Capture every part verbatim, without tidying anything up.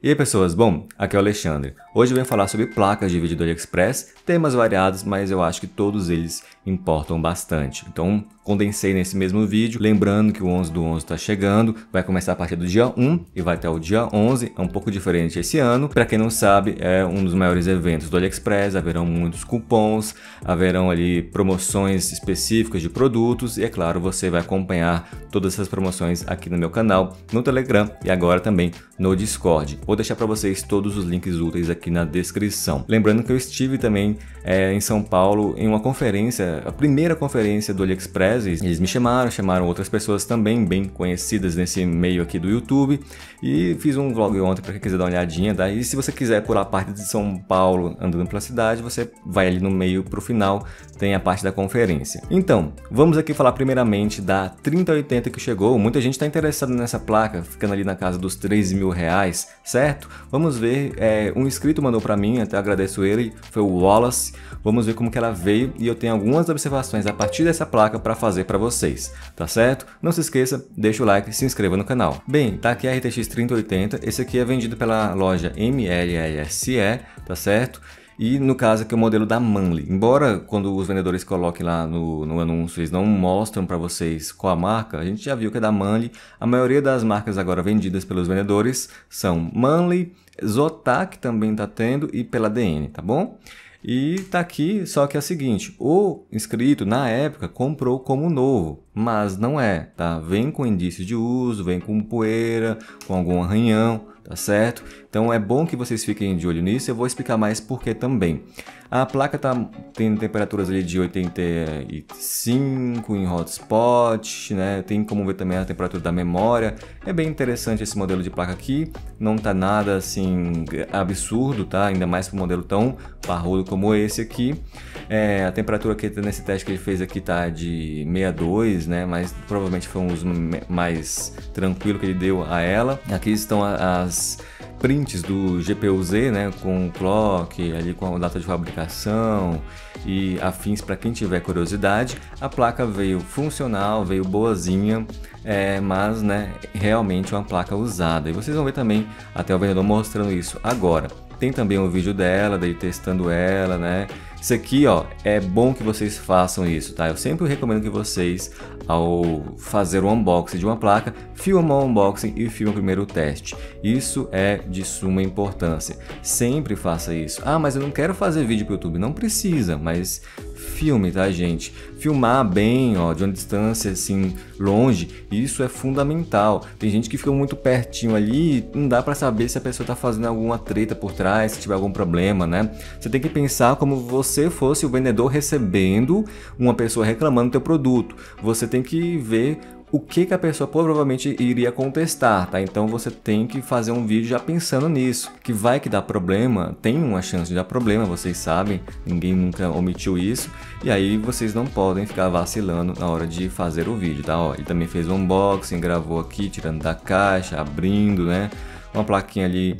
E aí pessoas, bom, aqui é o Alexandre. Hoje eu venho falar sobre placas de vídeo do AliExpress, temas variados, mas eu acho que todos eles importam bastante. Então condensei nesse mesmo vídeo, lembrando que o onze do onze está chegando, vai começar a partir do dia um e vai até o dia onze, é um pouco diferente esse ano. Para quem não sabe, é um dos maiores eventos do AliExpress, haverão muitos cupons, haverão ali promoções específicas de produtos e é claro, você vai acompanhar todas essas promoções aqui no meu canal, no Telegram e agora também no Discord. Vou deixar para vocês todos os links úteis aqui na descrição. Lembrando que eu estive também é, em São Paulo em uma conferência, a primeira conferência do AliExpress. Eles me chamaram, chamaram outras pessoas também bem conhecidas nesse meio aqui do YouTube e fiz um vlog ontem para quem quiser dar uma olhadinha, tá? E se você quiser pular a parte de São Paulo andando pela cidade, você vai ali no meio pro final, tem a parte da conferência. Então, vamos aqui falar primeiramente da trinta oitenta que chegou. Muita gente está interessada nessa placa, ficando ali na casa dos três mil reais, certo? Vamos ver, é, um inscrito mandou para mim, até agradeço ele, foi o Wallace. Vamos ver como que ela veio e eu tenho algumas observações a partir dessa placa para fazer para vocês, tá certo? Não se esqueça, deixa o like e se inscreva no canal. Bem, tá aqui a R T X trinta oitenta, esse aqui é vendido pela loja M L S E, tá certo? E no caso aqui é o modelo da Manley. Embora quando os vendedores coloquem lá no, no anúncio, eles não mostram para vocês qual a marca, a gente já viu que é da Manley. A maioria das marcas agora vendidas pelos vendedores são Manley, Zotac também está tendo e pela D N, tá bom? E tá aqui, só que é o seguinte, o inscrito na época comprou como novo, mas não é, tá? Vem com indício de uso, vem com poeira, com algum arranhão, tá certo? Então é bom que vocês fiquem de olho nisso, eu vou explicar mais por que também. A placa tá tendo temperaturas ali de oitenta e cinco em hotspot, né? Tem como ver também a temperatura da memória. É bem interessante esse modelo de placa aqui, não tá nada assim absurdo, tá? Ainda mais para um modelo tão parrudo como esse aqui. É, a temperatura que nesse teste que ele fez aqui tá de sessenta e dois, né? Mas provavelmente foi um uso mais tranquilo que ele deu a ela. Aqui estão as prints do G P U Z, né, com clock, ali com a data de fabricação e afins para quem tiver curiosidade. A placa veio funcional, veio boazinha, é, mas né, realmente é uma placa usada. E vocês vão ver também até o vendedor mostrando isso agora. Tem também um vídeo dela, dele testando ela, né? Isso aqui, ó, é bom que vocês façam isso, tá? Eu sempre recomendo que vocês, ao fazer o unboxing de uma placa, filmem o unboxing e filmem primeiro o teste. Isso é de suma importância. Sempre faça isso. Ah, mas eu não quero fazer vídeo para o YouTube. Não precisa, mas filme, tá, gente? Filmar bem, ó, de uma distância assim longe, isso é fundamental. Tem gente que fica muito pertinho ali, não dá para saber se a pessoa tá fazendo alguma treta por trás, se tiver algum problema, né? Você tem que pensar como você fosse o vendedor recebendo uma pessoa reclamando do teu produto. Você tem que ver o que, que a pessoa provavelmente iria contestar, tá? Então você tem que fazer um vídeo já pensando nisso, que vai que dá problema, tem uma chance de dar problema, vocês sabem, ninguém nunca omitiu isso, e aí vocês não podem ficar vacilando na hora de fazer o vídeo, tá? Ó, ele também fez um unboxing, gravou aqui, tirando da caixa, abrindo, né? Uma plaquinha ali,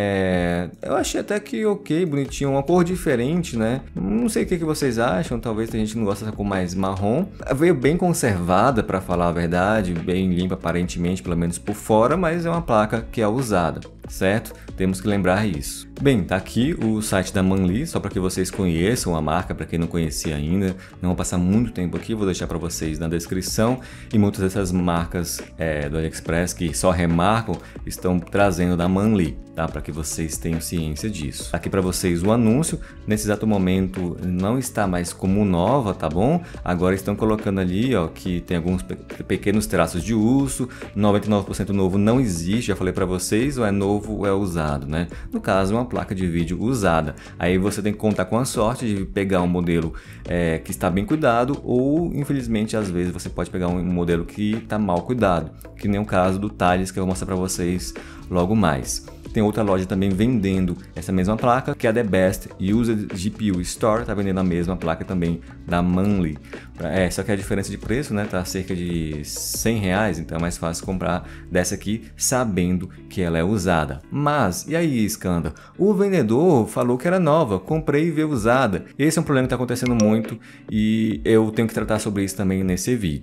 é... eu achei até que ok, bonitinho, uma cor diferente, né? Não sei o que, que vocês acham, talvez tem gente que não gosta dessa cor mais marrom. Veio bem conservada, para falar a verdade, bem limpa aparentemente, pelo menos por fora, mas é uma placa que é usada, certo? Temos que lembrar isso. Bem, tá aqui o site da Manley, só para que vocês conheçam a marca, para quem não conhecia ainda. Não vou passar muito tempo aqui, vou deixar para vocês na descrição. E muitas dessas marcas é, do AliExpress que só remarcam, estão trazendo da Manley, tá? Para que vocês tenham ciência disso. Aqui para vocês o anúncio, nesse exato momento não está mais como nova, tá bom? Agora estão colocando ali, ó, que tem alguns pe pequenos traços de uso, noventa e nove por cento novo não existe, já falei para vocês, ou é novo ou é usado, né? No caso, uma placa de vídeo usada. Aí você tem que contar com a sorte de pegar um modelo é, que está bem cuidado, ou infelizmente às vezes você pode pegar um modelo que está mal cuidado, que nem o caso do Thales, que eu vou mostrar para vocês logo mais. Tem outra loja também vendendo essa mesma placa, que é a The Best Used G P U Store, tá vendendo a mesma placa também da Manley. É, só que a diferença de preço, né, tá cerca de cem reais, então é mais fácil comprar dessa aqui sabendo que ela é usada. Mas, e aí, Skanda? O vendedor falou que era nova, comprei e veio usada. Esse é um problema que tá acontecendo muito e eu tenho que tratar sobre isso também nesse vídeo.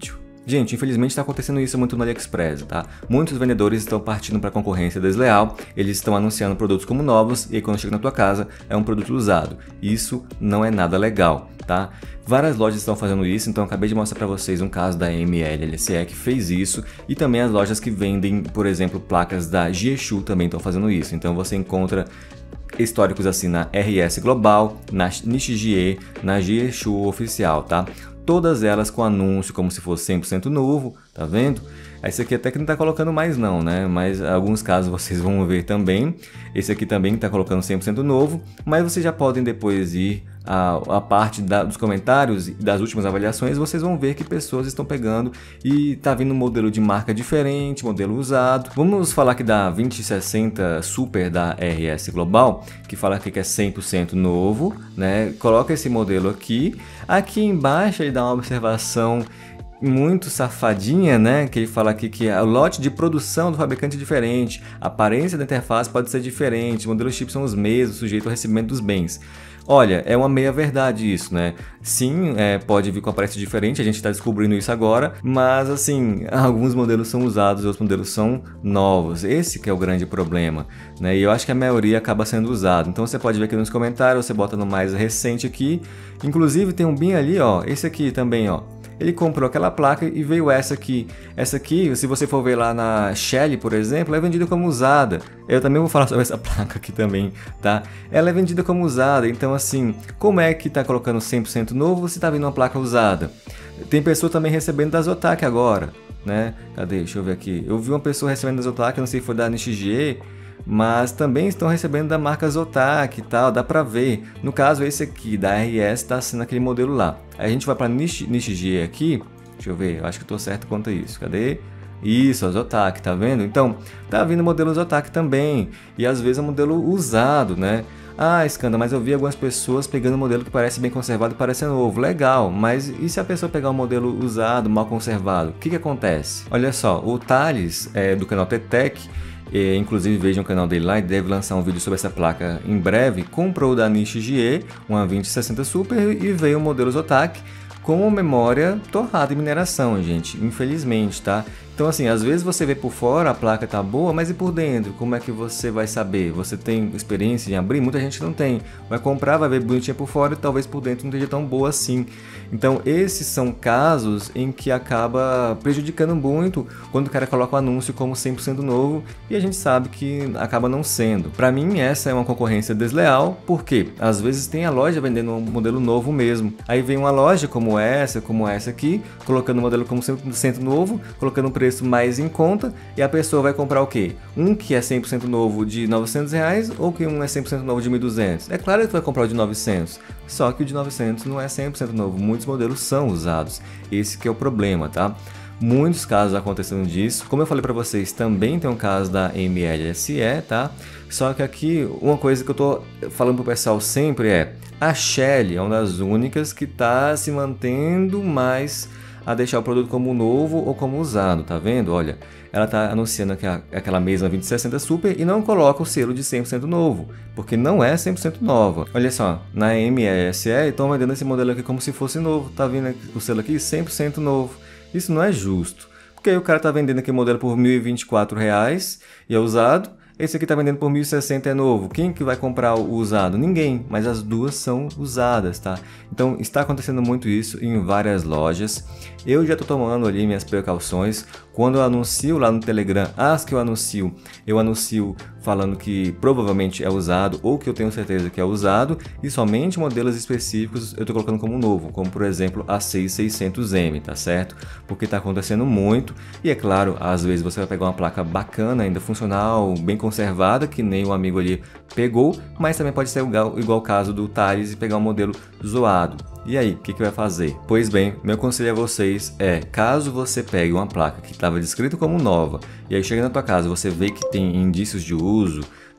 Gente, infelizmente está acontecendo isso muito no AliExpress, tá? Muitos vendedores estão partindo para concorrência desleal, eles estão anunciando produtos como novos e aí quando chega na tua casa é um produto usado. Isso não é nada legal, tá? Várias lojas estão fazendo isso, então eu acabei de mostrar para vocês um caso da M L L S E que fez isso e também as lojas que vendem, por exemplo, placas da Jieshu também estão fazendo isso. Então você encontra históricos assim na R S Global, na Nishijie, na Jieshu oficial, tá? Todas elas com anúncio como se fosse cem por cento novo, tá vendo? Esse aqui até que não tá colocando mais não, né? Mas alguns casos vocês vão ver também. Esse aqui também tá colocando cem por cento novo, mas vocês já podem depois ir a, a parte da, dos comentários e das últimas avaliações, vocês vão ver que pessoas estão pegando e tá vindo um modelo de marca diferente, modelo usado. Vamos falar aqui da vinte sessenta Super da R S Global, que fala aqui que é cem por cento novo, né? Coloca esse modelo aqui. Aqui embaixo ele dá uma observação muito safadinha, né? Que ele fala aqui que o lote de produção do fabricante é diferente, a aparência da interface pode ser diferente, os modelos chip são os mesmos, sujeito ao recebimento dos bens. Olha, é uma meia verdade isso, né? Sim, é, pode vir com aparência diferente, a gente está descobrindo isso agora, mas assim, alguns modelos são usados e outros modelos são novos. Esse que é o grande problema, né? E eu acho que a maioria acaba sendo usado. Então você pode ver aqui nos comentários, você bota no mais recente aqui. Inclusive tem um bin ali, ó, esse aqui também, ó. Ele comprou aquela placa e veio essa aqui. Essa aqui, se você for ver lá na Shelly, por exemplo, é vendida como usada. Eu também vou falar sobre essa placa aqui também, tá? Ela é vendida como usada, então assim, como é que tá colocando cem por cento novo se tá vindo uma placa usada? Tem pessoa também recebendo da Zotac agora, né? Cadê? Deixa eu ver aqui. Eu vi uma pessoa recebendo da Zotac, não sei se foi da Nishijie, mas também estão recebendo da marca Zotac e tal, dá pra ver. No caso esse aqui da R S está sendo aquele modelo lá. Aí a gente vai para Nish, Nishijie aqui, deixa eu ver, eu acho que estou certo quanto a isso, cadê? Isso, a Zotac, tá vendo? Então, tá vindo modelo Zotac também, e às vezes é um modelo usado, né? Ah, Skanda, mas eu vi algumas pessoas pegando um modelo que parece bem conservado e parece novo. Legal, mas e se a pessoa pegar um modelo usado, mal conservado? O que que acontece? Olha só, o Thales, é, do canal T-Tech, E, inclusive vejam o canal dele lá, ele deve lançar um vídeo sobre essa placa em breve. Comprou da Nishijie uma vinte sessenta Super e veio o modelo Zotac com memória torrada em mineração, gente, infelizmente, tá? Então assim, às vezes você vê por fora a placa tá boa, mas e por dentro? Como é que você vai saber? Você tem experiência em abrir? Muita gente não tem. Vai comprar, vai ver bonitinha por fora e talvez por dentro não esteja tão boa assim. Então esses são casos em que acaba prejudicando muito quando o cara coloca o anúncio como cem por cento novo e a gente sabe que acaba não sendo. Para mim essa é uma concorrência desleal, porque às vezes tem a loja vendendo um modelo novo mesmo. Aí vem uma loja como essa, como essa aqui, colocando o modelo como cem por cento novo, colocando um preço mais em conta, e a pessoa vai comprar o quê? Um que é cem por cento novo de novecentos reais ou que um é cem por cento novo de mil e duzentos? É claro que vai comprar o de novecentos, só que o de novecentos não é cem por cento novo, muitos modelos são usados, esse que é o problema, tá? Muitos casos acontecendo disso, como eu falei para vocês, também tem um caso da M L S E, tá? Só que aqui, uma coisa que eu tô falando pro pessoal sempre é, a Shelly é uma das únicas que tá se mantendo mais a deixar o produto como novo ou como usado, tá vendo? Olha, ela tá anunciando que aquela mesma vinte sessenta Super e não coloca o selo de cem por cento novo, porque não é cem por cento nova. Olha só, na M S E estão vendendo esse modelo aqui como se fosse novo, tá vendo o selo aqui cem por cento novo. Isso não é justo, porque aí o cara tá vendendo aquele modelo por mil e vinte e quatro reais e é usado. Esse aqui tá vendendo por mil e sessenta, é novo. Quem que vai comprar o usado? Ninguém, mas as duas são usadas, tá? Então está acontecendo muito isso em várias lojas. Eu já tô tomando ali minhas precauções. Quando eu anuncio lá no Telegram, as que eu anuncio, eu anuncio falando que provavelmente é usado ou que eu tenho certeza que é usado, e somente modelos específicos eu tô colocando como novo, como por exemplo a seis mil e seiscentos M, tá certo? Porque tá acontecendo muito, e é claro, às vezes você vai pegar uma placa bacana, ainda funcional, bem conservada, que nem o amigo ali pegou, mas também pode ser igual, igual o caso do Thales e pegar um modelo zoado. E aí, o que, que vai fazer? Pois bem, meu conselho a vocês é, caso você pegue uma placa que estava descrita como nova, e aí chega na tua casa você vê que tem indícios de uso,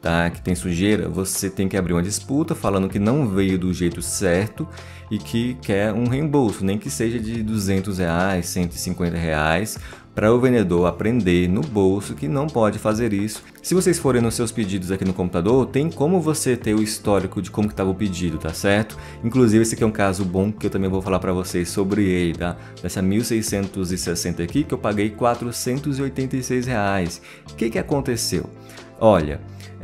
tá, que tem sujeira, você tem que abrir uma disputa falando que não veio do jeito certo e que quer um reembolso, nem que seja de duzentos reais, cento e cinquenta reais, para o vendedor aprender no bolso que não pode fazer isso. Se vocês forem nos seus pedidos aqui no computador, tem como você ter o histórico de como estava o pedido, tá certo? Inclusive esse aqui é um caso bom que eu também vou falar para vocês sobre ele, tá? Dessa mil seiscentos e sessenta aqui que eu paguei quatrocentos e oitenta e seis reais. O que que aconteceu? Olha,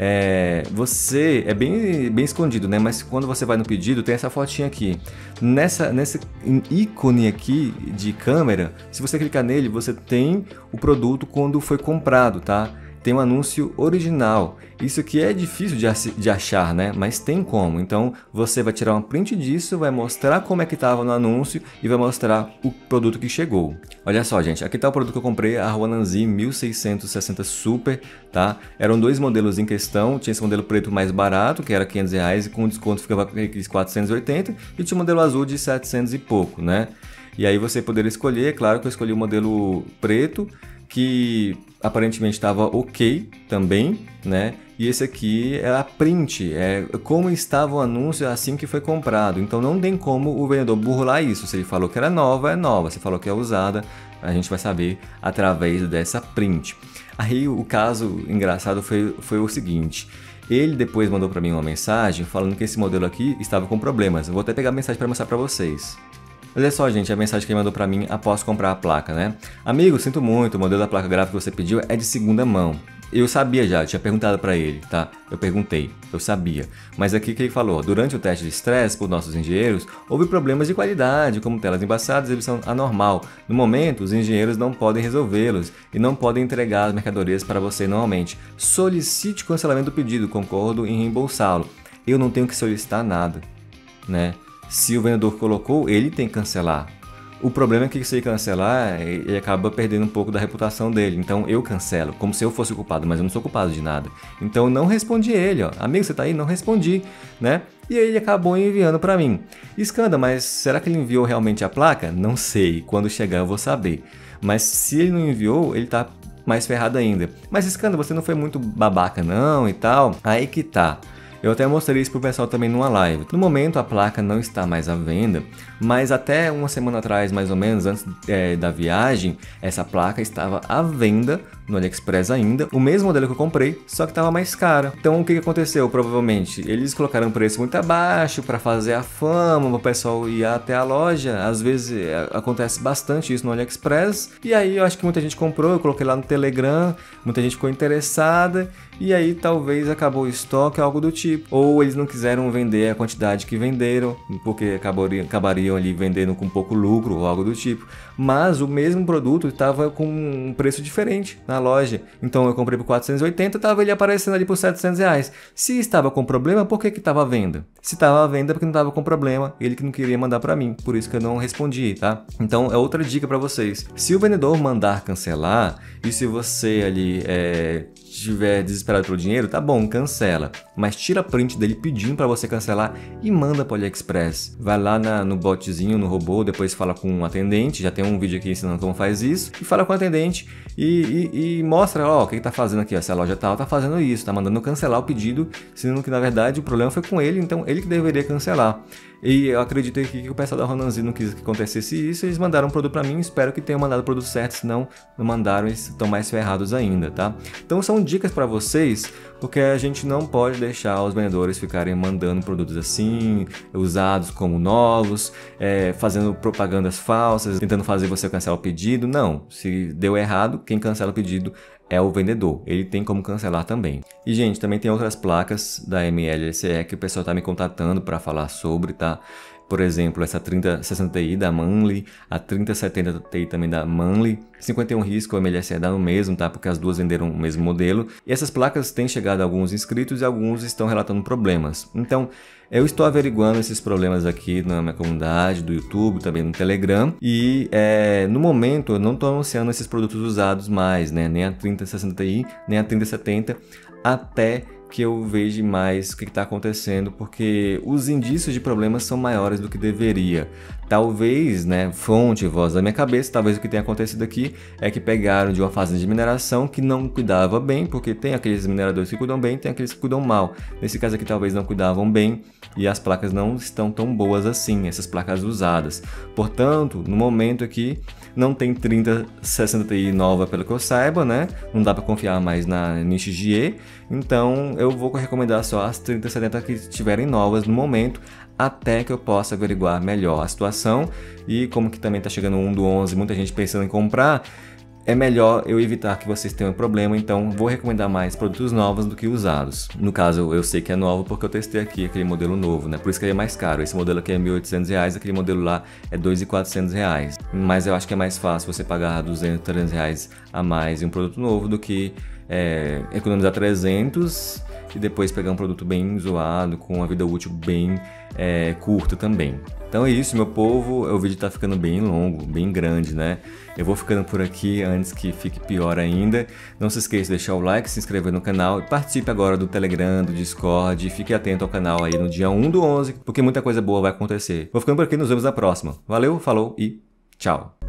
é, você é bem, bem escondido, né? Mas quando você vai no pedido, tem essa fotinha aqui. Nessa, nesse ícone aqui de câmera, se você clicar nele, você tem o produto quando foi comprado, tá? Tem um anúncio original. Isso aqui é difícil de, de achar, né? Mas tem como. Então você vai tirar uma print disso, vai mostrar como é que estava no anúncio e vai mostrar o produto que chegou. Olha só, gente, aqui está o produto que eu comprei, a Huananzi mil seiscentos e sessenta Super, tá? Eram dois modelos em questão, tinha esse modelo preto mais barato, que era quinhentos reais, e com desconto ficava quatrocentos e oitenta, e tinha o modelo azul de setecentos e pouco, né? E aí você poderia escolher, é claro que eu escolhi o modelo preto, que aparentemente estava ok também, né? E esse aqui é a print, é como estava o anúncio assim que foi comprado. Então não tem como o vendedor burlar isso. Se ele falou que era nova, é nova. Se falou que é usada, a gente vai saber através dessa print. Aí o caso engraçado foi, foi o seguinte. Ele depois mandou para mim uma mensagem falando que esse modelo aqui estava com problemas. Eu vou até pegar a mensagem para mostrar para vocês. Olha só, gente, a mensagem que ele mandou pra mim após comprar a placa, né? Amigo, sinto muito, o modelo da placa gráfica que você pediu é de segunda mão. Eu sabia já, eu tinha perguntado pra ele, tá? Eu perguntei, eu sabia. Mas aqui que ele falou, durante o teste de estresse por nossos engenheiros, houve problemas de qualidade, como telas embaçadas e exibição anormal. No momento, os engenheiros não podem resolvê-los e não podem entregar as mercadorias para você normalmente. Solicite cancelamento do pedido, concordo em reembolsá-lo. Eu não tenho que solicitar nada, né? Se o vendedor colocou, ele tem que cancelar. O problema é que se ele cancelar, ele acaba perdendo um pouco da reputação dele. Então eu cancelo, como se eu fosse o culpado, mas eu não sou culpado de nada. Então eu não respondi ele, ó. Amigo, você tá aí? Não respondi, né? E aí ele acabou enviando para mim. Escanda, mas será que ele enviou realmente a placa? Não sei, quando chegar eu vou saber. Mas se ele não enviou, ele tá mais ferrado ainda. Mas Escanda, você não foi muito babaca não e tal? Aí que tá. Eu até mostrei isso pro pessoal também numa live. No momento a placa não está mais à venda, mas até uma semana atrás, mais ou menos, antes é, da viagem, essa placa estava à venda no AliExpress ainda, o mesmo modelo que eu comprei, só que estava mais cara. Então o que que aconteceu? Provavelmente eles colocaram um preço muito abaixo para fazer a fama, o pessoal ia até a loja. Às vezes é, acontece bastante isso no AliExpress, e aí eu acho que muita gente comprou, eu coloquei lá no Telegram, muita gente ficou interessada, e aí talvez acabou o estoque, algo do tipo. Ou eles não quiseram vender a quantidade que venderam, porque acabariam, acabariam ali vendendo com pouco lucro ou algo do tipo. Mas o mesmo produto estava com um preço diferente na loja. Então eu comprei por quatrocentos e oitenta, estava ele aparecendo ali por setecentos reais. Se estava com problema, por que que estava à venda? Se estava à venda, porque não estava com problema, ele que não queria mandar para mim. Por isso que eu não respondi, tá? Então é outra dica para vocês. Se o vendedor mandar cancelar, e se você ali é, estiver desesperado pelo dinheiro, tá bom, cancela. Mas tira print dele pedindo para você cancelar e manda para o AliExpress. Vai lá na, no botzinho, no robô, depois fala com um atendente, já tem um vídeo aqui ensinando como faz isso, e fala com o atendente e, e, e mostra, ó, o que ele tá fazendo aqui, ó, essa loja tal tá fazendo isso, tá mandando cancelar o pedido, sendo que na verdade o problema foi com ele, então ele que deveria cancelar. E eu acredito que o pessoal da Huananzi não quis que acontecesse isso, eles mandaram um produto para mim, espero que tenham mandado o produto certo, senão não mandaram, eles estão mais ferrados ainda, tá? Então são dicas para vocês, porque a gente não pode deixar os vendedores ficarem mandando produtos assim, usados como novos, é, fazendo propagandas falsas, tentando fazer você cancelar o pedido. Não, se deu errado, quem cancela o pedido é o vendedor, ele tem como cancelar também. E gente, também tem outras placas da M L L C E que o pessoal tá me contatando para falar sobre, tá? Por exemplo, essa trinta sessenta Ti da Manley, a trinta setenta Ti também da Manley, cinquenta e um risco, o M L S E dá no mesmo, tá? Porque as duas venderam o mesmo modelo. E essas placas têm chegado a alguns inscritos e alguns estão relatando problemas. Então, eu estou averiguando esses problemas aqui na minha comunidade, do YouTube, também no Telegram. E é, no momento eu não estou anunciando esses produtos usados mais, né? Nem a trinta sessenta Ti, nem a trinta setenta, até que eu veja mais o que está acontecendo, porque os indícios de problemas são maiores do que deveria. Talvez, né, fonte, voz da minha cabeça, talvez o que tenha acontecido aqui é que pegaram de uma fazenda de mineração que não cuidava bem, porque tem aqueles mineradores que cuidam bem, tem aqueles que cuidam mal. Nesse caso aqui talvez não cuidavam bem e as placas não estão tão boas assim, essas placas usadas. Portanto, no momento aqui não tem trinta sessenta Ti nova pelo que eu saiba, né? Não dá para confiar mais na N X G E, então eu vou recomendar só as trinta setenta que estiverem novas no momento, até que eu possa averiguar melhor a situação. E como que também está chegando o um do onze, muita gente pensando em comprar, é melhor eu evitar que vocês tenham problema, então vou recomendar mais produtos novos do que usados. No caso, eu sei que é novo porque eu testei aqui aquele modelo novo, né? Por isso que ele é mais caro. Esse modelo aqui é mil e oitocentos reais, aquele modelo lá é dois mil e quatrocentos reais. Mas eu acho que é mais fácil você pagar duzentos, trezentos reais a mais em um produto novo do que é, economizar trezentos e depois pegar um produto bem zoado, com uma vida útil bem é, curta também. Então é isso, meu povo, o vídeo tá ficando bem longo, bem grande, né? Eu vou ficando por aqui antes que fique pior ainda. Não se esqueça de deixar o like, se inscrever no canal e participe agora do Telegram, do Discord. E fique atento ao canal aí no dia um do onze, porque muita coisa boa vai acontecer. Vou ficando por aqui, nos vemos na próxima. Valeu, falou e tchau!